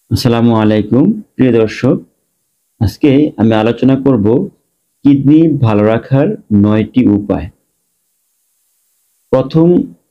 আসসালামু আলাইকুম প্রিয় দর্শক। আজকে আমি আলোচনা করব কিডনি ভালো রাখার 9টি উপায়। প্রথম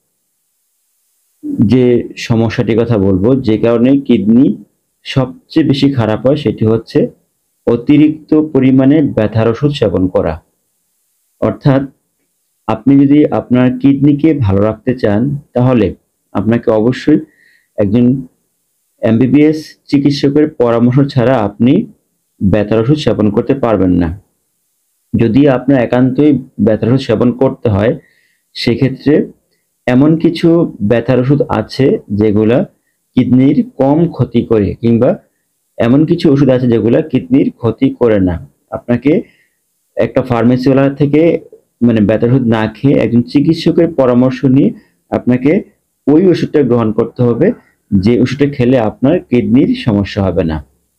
যে সমস্যাটির কথা বলবো, যে কারণে কিডনি সবচেয়ে বেশি খারাপ হয়, সেটি হচ্ছে অতিরিক্ত পরিমাণে ব্যথার ওষুধ সেবন করা। অর্থাৎ আপনি যদি আপনার কিডনিকে ভালো রাখতে চান, তাহলে আপনাকে অবশ্যই একজন এমবিবিএস চিকিৎসকের পরামর্শ ছাড়া আপনি ব্যথার ওষুধ সেবন করতে পারবেন না। যদি আপনার একান্তই ব্যথার ওষুধ সেবন করতে হয়, সেক্ষেত্রে এমন কিছু ব্যথার ওষুধ আছে যেগুলা কিডনির কম ক্ষতি করে, কিংবা এমন কিছু ওষুধ আছে যেগুলা কিডনির ক্ষতি করে না। আপনাকে একটা ফার্মেসিওয়ালা থেকে ব্যথার ওষুধ না খেয়ে একজন চিকিৎসকের পরামর্শ নিয়ে আপনাকে ওই ওষুধটা গ্রহণ করতে হবে, যে ওষুধটা খেলে আপনার কিডনির সমস্যা হবে না।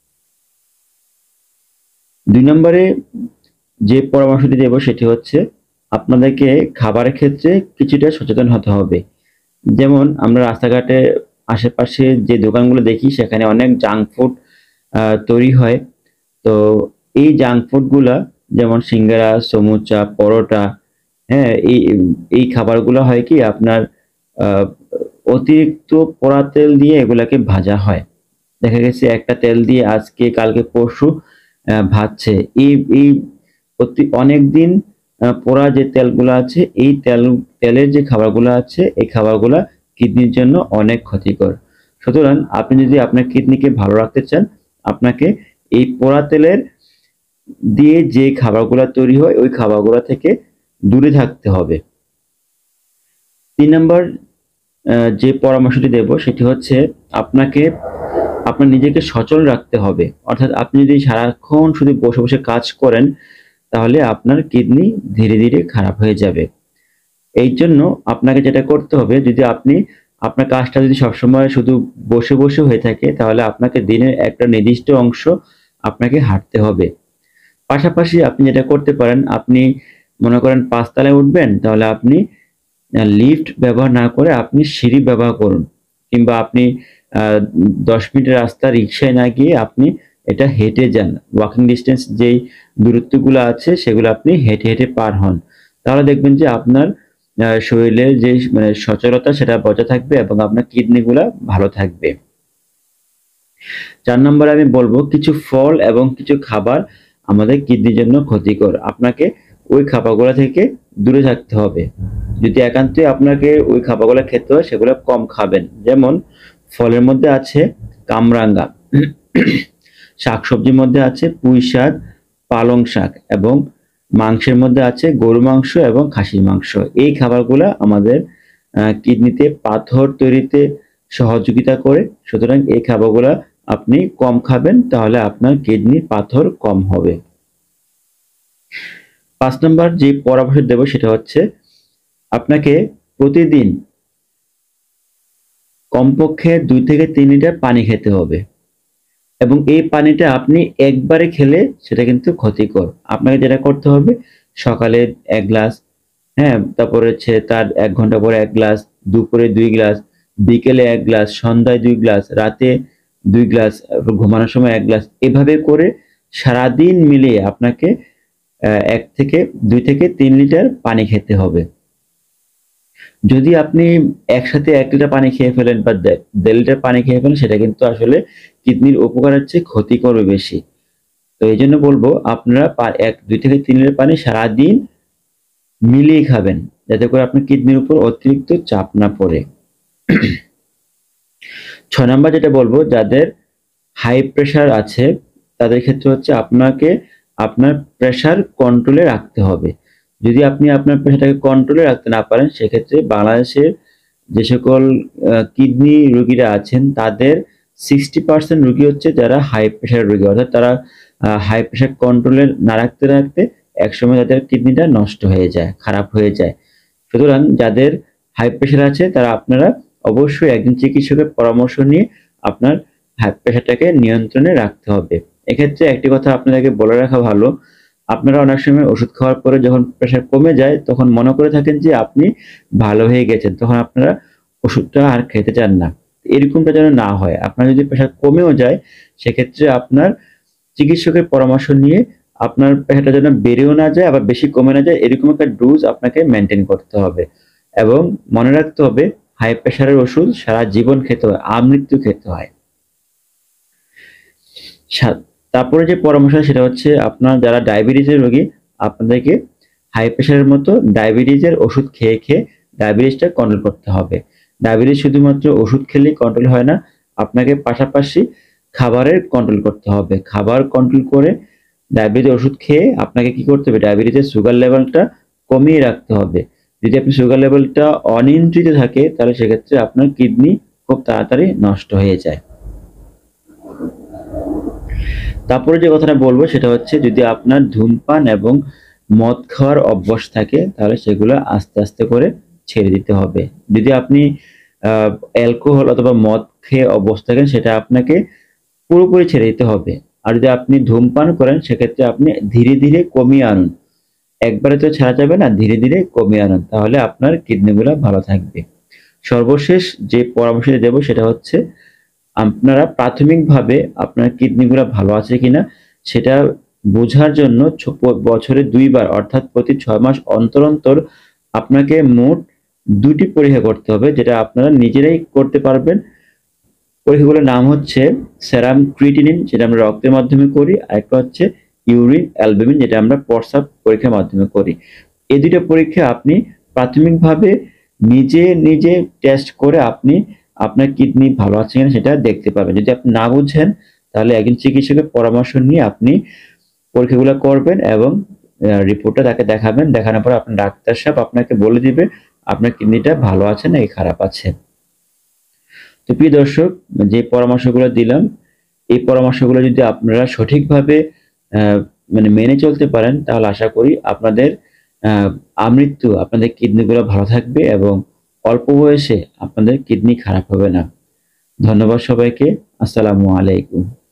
2 নম্বরে যে পরামর্শটি দেব সেটি হচ্ছে আপনাদেরকে খাবারের ক্ষেত্রে কিছুটা সচেতন হতে হবে। যেমন আমরা রাস্তাঘাটে আশেপাশে যে দোকানগুলো দেখি, সেখানে অনেক জাঙ্ক ফুড তৈরি হয়। তো এই জাঙ্ক ফুডগুলা, যেমন সিঙ্গারা, সমুচা, পরোটা, হ্যাঁ, এই খাবারগুলো হয় কি আপনার অতিরিক্ত পোড়া তেল দিয়ে এগুলাকে ভাজা হয়। দেখা গেছে একটা তেল দিয়ে আজকে কালকে পরশু ভাজছে। এই এই অনেকদিন পোড়া যে তেলগুলো আছে, এই তেলের যে খাবারগুলো আছে, এই খাবারগুলা কিডনির জন্য অনেক ক্ষতিকর। সুতরাং আপনি যদি আপনার কিডনিকে ভালো রাখতে চান, আপনাকে এই পোড়া তেলের দিয়ে যে খাবারগুলো তৈরি হয়, ওই খাবারগুলো থেকে দূরে থাকতে হবে। 3 নম্বর যে পরামর্শটি দেব সেটি হচ্ছে আপনাকে আপনার নিজেকে সচল রাখতে হবে। অর্থাৎ আপনি যদি সারাক্ষণ শুধু বসে বসে কাজ করেন, তাহলে আপনার কিডনি ধীরে ধীরে খারাপ হয়ে যাবে। এই জন্য আপনাকে যেটা করতে হবে, যদি আপনি আপনার কাজটা যদি সবসময় শুধু বসে বসে হয়ে থাকে, তাহলে আপনাকে দিনের একটা নির্দিষ্ট অংশ আপনাকে হাঁটতে হবে। পাশাপাশি আপনি যেটা করতে পারেন, আপনি মনে করেন 5 তলায় উঠবেন, তাহলে আপনি লিফট ব্যবহার না করে আপনি সিঁড়ি ব্যবহার করুন। কিংবা আপনি 10 মিনিটের রাস্তা রিক্সায় না গিয়ে আপনি এটা হেঁটে যান। ওয়াকিং ডিস্টেন্স যেই দূরত্বগুলো আছে, সেগুলো আপনি হেঁটে হেঁটে পার হন। তাহলে দেখবেন যে আপনার শরীরের যে সচলতা, সেটা বজায় থাকবে এবং আপনার কিডনিগুলা ভালো থাকবে। 4 নম্বরে আমি বলবো, কিছু ফল এবং কিছু খাবার আমাদের কিডনির জন্য ক্ষতিকর। আপনাকে ওই খাবারগুলো থেকে দূরে থাকতে হবে। যদি একান্তই আপনাকে ওই খাবারগুলো খেতে হয়, সেগুলো কম খাবেন। যেমন ফলের মধ্যে আছে কামরাঙ্গা, শাকসবজির মধ্যে আছে পুঁই শাক, পালং শাক, এবং মাংসের মধ্যে আছে গরু মাংস এবং খাসির মাংস। এই খাবারগুলো আমাদের কিডনিতে পাথর তৈরিতে সহযোগিতা করে। সুতরাং এই খাবারগুলো আপনি কম খাবেন, তাহলে আপনার কিডনি পাথর কম হবে। 5 নম্বর যে পরামর্শ দেব সেটা হচ্ছে আপনাকে প্রতিদিন কমপক্ষে 2 থেকে 3 লিটার পানি খেতে হবে, এবং এই পানিটা আপনি একবারে খেলে সেটা কিন্তু ক্ষতিকর। আপনাকে যেটা করতে হবে, সকালে 1 গ্লাস, হ্যাঁ, তারপরে হচ্ছে তার 1 ঘন্টা পরে 1 গ্লাস, দুপুরে 2 গ্লাস, বিকেলে 1 গ্লাস, সন্ধ্যায় 2 গ্লাস, রাতে 2 গ্লাস, ঘুমানোর সময় 1 গ্লাস, এভাবে করে সারাদিন মিলিয়ে আপনাকে 2 থেকে 3 লিটার পানি খেতে হবে। যদি আপনি একসাথে 1 লিটার পানি খেয়ে ফেলেন বা 1.5 লিটার পানি খেয়ে ফেলেন, সেটা কিন্তু আসলে কিডনির উপকারের চেয়ে ক্ষতি করবে বেশি। তো এই জন্য বলবো, আপনারা 2 থেকে 3 লিটার পানি সারাদিন মিলিয়ে খাবেন, যাতে করে আপনার কিডনির উপর অতিরিক্ত চাপ না পড়ে। 6 নাম্বার যেটা বলবো, যাদের হাই প্রেশার আছে, তাদের ক্ষেত্রে হচ্ছে আপনাকে আপনার প্রেশার কন্ট্রোলে রাখতে হবে। যদি আপনি আপনার প্রেশারটাকে কন্ট্রোলে রাখতে না পারেন, সেক্ষেত্রে বাংলাদেশের যে সকল কিডনি রোগীরা আছেন, তাদের 60% রোগী হচ্ছে যারা হাই প্রেশার রোগী। অর্থাৎ তারা হাই প্রেশার কন্ট্রোলে না রাখতে রাখতে একসময় তাদের কিডনিটা নষ্ট হয়ে যায়, খারাপ হয়ে যায়। সুতরাং যাদের হাই প্রেশার আছে, তারা আপনারা অবশ্যই একজন চিকিৎসকের পরামর্শ নিয়ে আপনার হাই প্রেশারটাকে নিয়ন্ত্রণে রাখতে হবে। এক্ষেত্রে একটি কথা আপনাদেরকে বলে রাখা ভালো, আপনারা অনেক সময় ওষুধ খাওয়ার পরে যখন প্রেশার কমে যায়, তখন মনে করে থাকেন যে আপনি ভালো হয়ে গেছেন, তখন আপনারা ওষুধটা আর খেতে চান না। এরকমটা যেন না হয়। আপনার যদি প্রেশার কমেও যায় সেক্ষেত্রে আপনার চিকিৎসকের পরামর্শ নিয়ে আপনার প্রেশারটা যেন বেড়েও না যায় আবার বেশি কমে না যায়, এরকম একটা ডোজ আপনাকে মেনটেন করতে হবে। এবং মনে রাখতে হবে হাই প্রেশারের ওষুধ সারা জীবন খেতে হয়, আমৃত্যু খেতে হয়। তারপরে যে পরামর্শ সেটা হচ্ছে আপনার যারা ডায়াবেটিসের রোগী, আপনাদেরকে হাই প্রেশারের মতো ডায়াবেটিসের ওষুধ খেয়ে খেয়ে ডায়াবেটিসটা কন্ট্রোল করতে হবে। ডায়াবেটিস শুধুমাত্র ওষুধ খেলেই কন্ট্রোল হয় না, আপনাকে পাশাপাশি খাবারের কন্ট্রোল করতে হবে। খাবার কন্ট্রোল করে ডায়াবেটিস ওষুধ খেয়ে আপনাকে কি করতে হবে, ডায়াবেটিসের সুগার লেভেলটা কমিয়ে রাখতে হবে। যদি আপনি সুগার লেভেলটা অনিয়ন্ত্রিত থাকে তাহলে সেক্ষেত্রে আপনার কিডনি খুব তাড়াতাড়ি নষ্ট হয়ে যায়। তারপরে যে কথাটা বলবো সেটা হচ্ছে যদি আপনার ধূমপান এবং মদ খাওয়ার অভ্যাস থাকে তাহলে সেগুলো আস্তে আস্তে করে ছেড়ে দিতে হবে। যদি আপনি অ্যালকোহল অথবা মদ খেয়ে অভ্যস্ত থাকেন সেটা আপনাকে পুরোপুরি ছেড়ে দিতে হবে। আর যদি আপনি ধূমপান করেন সেক্ষেত্রে আপনি ধীরে ধীরে কমিয়ে আনুন, একবারে তো ছাড়া যাবে না, ধীরে ধীরে কমিয়ে আনুন, তাহলে আপনার কিডনিগুলো ভালো থাকবে। সর্বশেষ যে পরামর্শটা দেব সেটা হচ্ছে আপনারা প্রাথমিকভাবে আপনার কিডনিগুলো ভালো আছে কিনা সেটা বোঝার জন্য বছরে 2 বার অর্থাৎ প্রতি 6 মাস অন্তর অন্তর আপনাকে মোট 2টি পরীক্ষা করতে হবে, যেটা আপনারা নিজেরাই করতে পারবেন। পরীক্ষাগুলোর নাম হচ্ছে সেরাম ক্রিয়েটিনিন, যেটা আমরা রক্তের মাধ্যমে করি, আর একটা হচ্ছে ইউরিন অ্যালবুমিন, যেটা আমরা প্রস্রাব পরীক্ষার মাধ্যমে করি। এই দুটো পরীক্ষা আপনি প্রাথমিকভাবে নিজে নিজে টেস্ট করে আপনি আপনার কিডনি ভালো আছে কিনা সেটা দেখতে পাবেন। যদি আপনি না বুঝেন তাহলে একজন চিকিৎসকের পরামর্শ নিয়ে আপনি পরীক্ষাগুলো করবেন এবং রিপোর্টটা তাকে দেখাবেন। দেখানোর পর আপনার ডাক্তার সাহেব আপনাকে বলে দিবে আপনার কিডনিটা ভালো আছে নাকি খারাপ আছে। তো প্রিয় দর্শক, যে পরামর্শগুলো দিলাম এই পরামর্শগুলো যদি আপনারা সঠিকভাবে মানে মেনে চলতে পারেন তাহলে আশা করি আপনাদের আমৃত্যু আপনাদের কিডনিগুলো ভালো থাকবে এবং অল্প বয়সে আপনাদের কিডনি খারাপ হবে না। ধন্যবাদ সবাইকে। আসসালামু আলাইকুম।